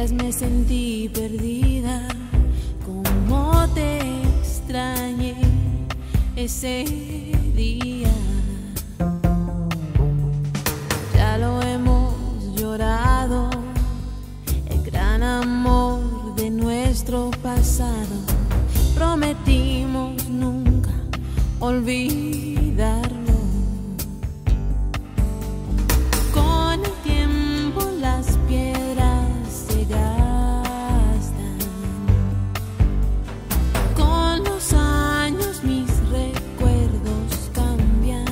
me sentí perdida, como te extrañé ese día. Ya lo hemos llorado, el gran amor de nuestro pasado. Prometimos nunca olvidarlo. Con el tiempo las piedras se gastan, con los años mis recuerdos cambian.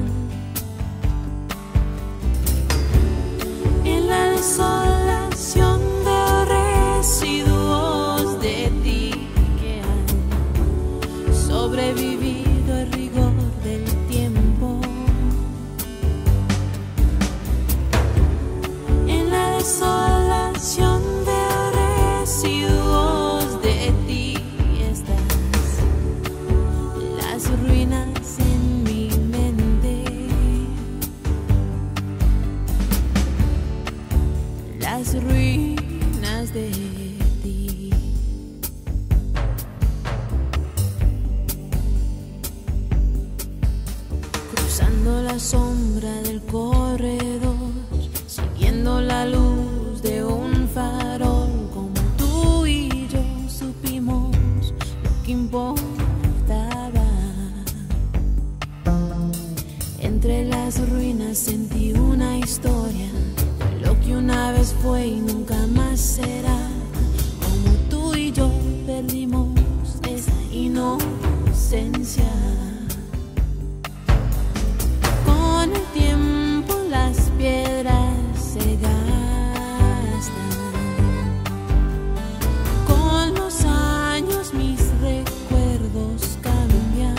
En la desolación veo residuos de ti que han sobrevivido el rigor del tiempo. En la desolación veo residuos de ti. Estás las ruinas en mi mente, las ruinas de ti. Cruzando la sombra del corredor, siguiendo la luz de un farol, como tú y yo supimos lo que importaba. Entre las ruinas sentí una historia de lo que una vez fue y nunca más será. Como tú y yo perdimos esa inocencia. Con el tiempo las piedras se gastan, con los años mis recuerdos cambian.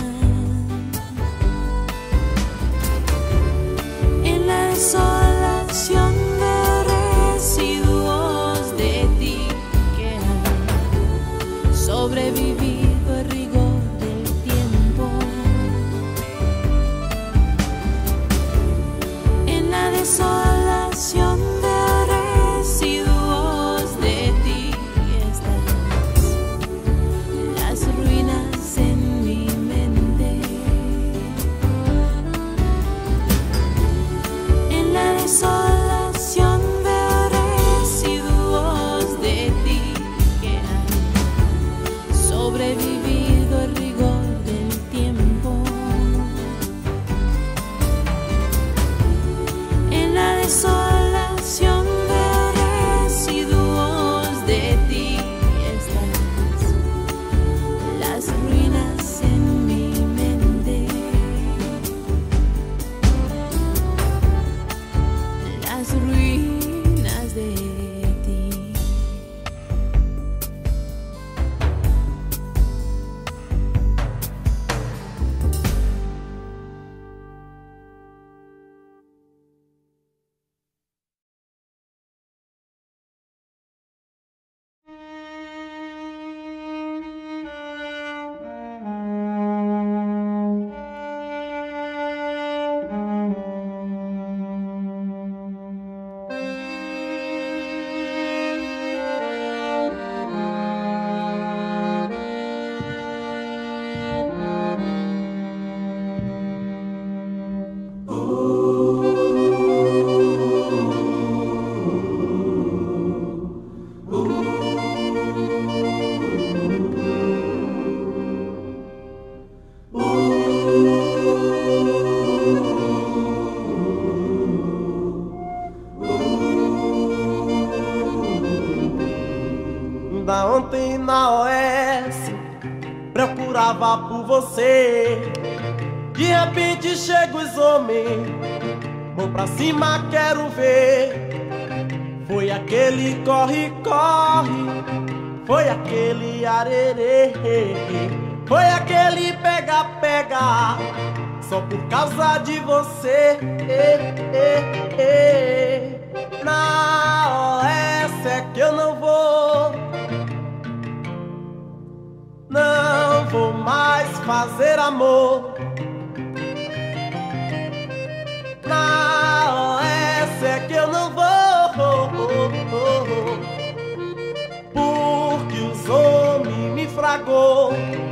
En la desolación veo residuos de ti que han sobrevivido el rigor del tiempo. En la desolación veo residuos de ti. Estás las ruinas en mi mente. En la desolación veo residuos de ti que han sobrevivido el rigor del tiempo. En la desolación veo residuos de ti. Estás las ruinas en mi mente, las ruinas de ti. Da ontem na OS procurava por você. De repente chega os homens, vou pra cima, quero ver. Foi aquele corre, corre, foi aquele arerê, foi aquele pega, pega, só por causa de você. Na OS é que eu não vou, não vou mais fazer amor. Na OS é que eu não vou, amor.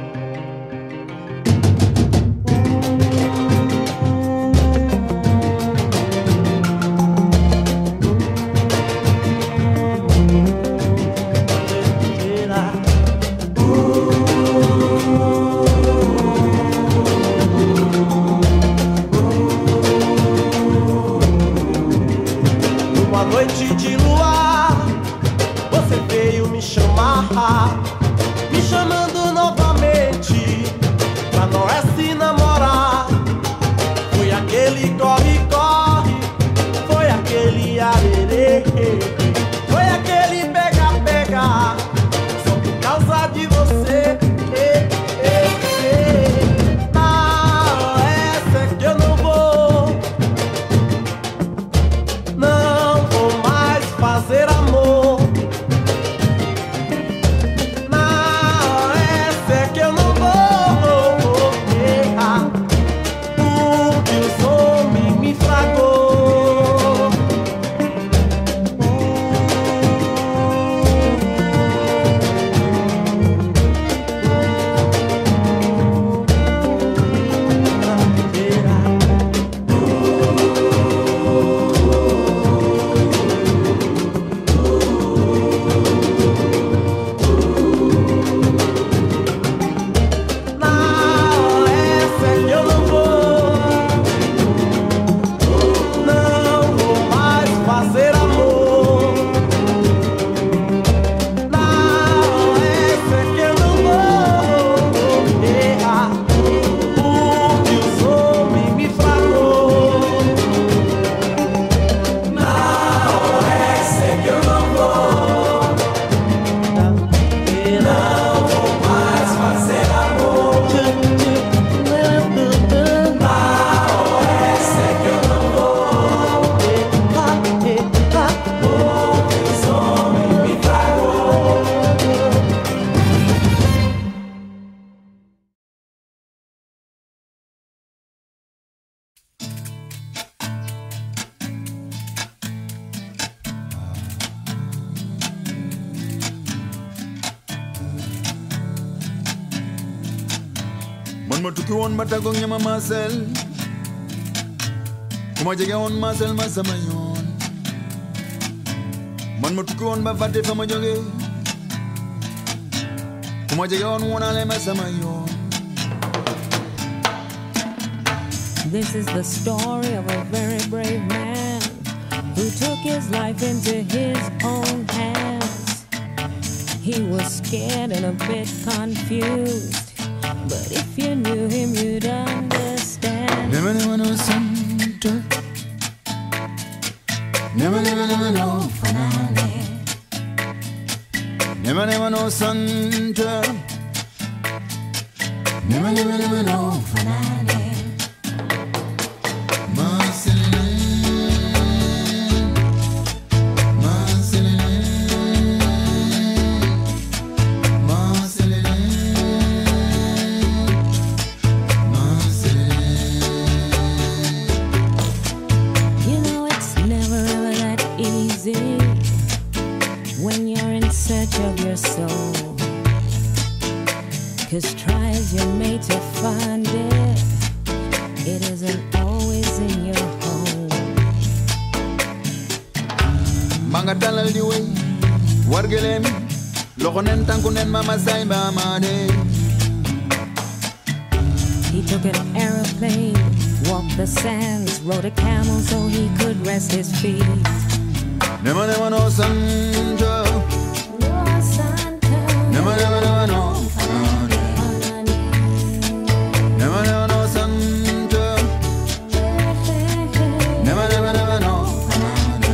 Uma noite de luar, você veio me chamar, me chamando novamente pra nós se namorar. Foi aquele corre-corre, foi aquele arerê, foi aquele pega-pega, só por causa de você. Não, essa é que eu não vou. Não vou mais fazer amor. Não, essa é que eu não vou errar, porque os homens me fragou. Não, essa é que eu não vou. Não vou mais fazer amor. Não, essa é que eu não vou errar, porque os homens me fragou. Não, essa é que eu não vou. Não vou mais fazer amor. Não, essa é que eu não vou. Porque os homens me fragou. Man matuki on matagong yama masel, kumajiga on masel masamayon. Man matuki on bavate famajonge, kumajiga on wonale masamayon. This is the story of a very brave man who took his life into his own hands. He was scared and a bit confused, but if you knew him, you'd understand. Never know something. Never know finale. Never know something. Never know finale. You know it's never ever that easy when you're in search of your soul. 'Cause try as you may to find it, it isn't always in your home. Manga dalal di way, wargelem, lokonen tankunen mama say mamade. He took an aeroplane, walked the sands, rode a camel so he could rest his feet. Never know something. Never know finale. Never know something. Never know finale.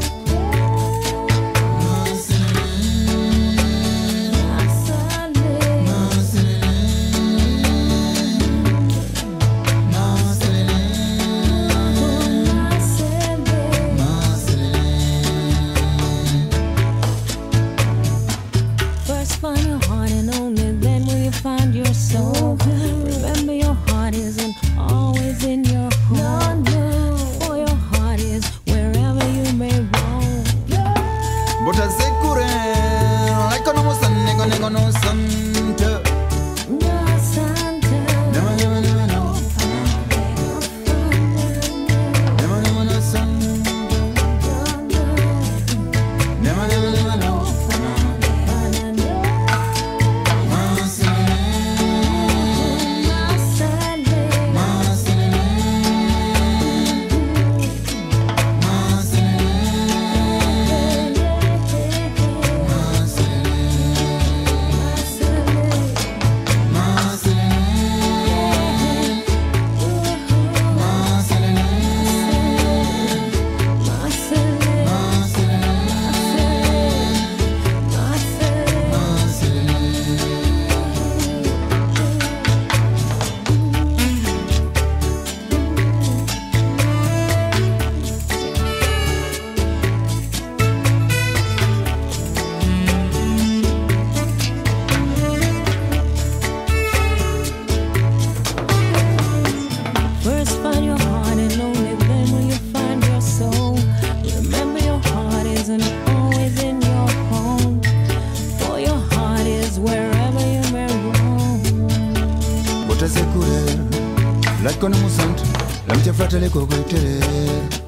First find your heart and only then will you find your soul. Remember your heart isn't always in your home. For your heart is wherever you may roam. But I say kure, like no something. con un santo, la mia fratelli con quel